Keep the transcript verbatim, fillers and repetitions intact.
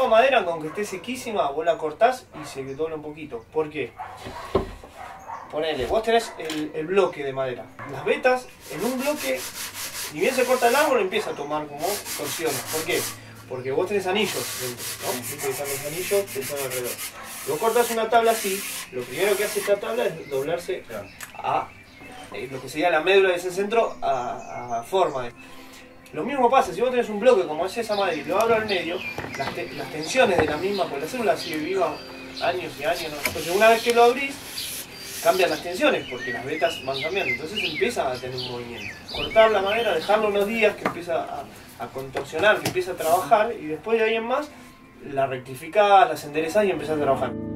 misma madera, aunque esté sequísima, vos la cortás y se dobla un poquito. ¿Por qué? Ponele, vos tenés el, el bloque de madera. Las vetas, en un bloque, ni bien se corta el árbol, empieza a tomar como torsiones. ¿Por qué? Porque vos tenés anillos dentro, ¿no? Viste que están los anillos que están alrededor. Vos cortás una tabla así, lo primero que hace esta tabla es doblarse a eh, lo que sería la médula de ese centro a, a forma. Lo mismo pasa, si vos tenés un bloque como es esa madera y lo abro al medio, las, te las tensiones de la misma, porque la célula sigue viva años y años, ¿no? Entonces una vez que lo abrís, cambian las tensiones porque las vetas van cambiando, entonces empieza a tener un movimiento. Cortar la madera, dejarlo unos días que empieza a, a contorsionar, que empieza a trabajar y después de ahí en más la rectificás, las enderezás y empezás a trabajar.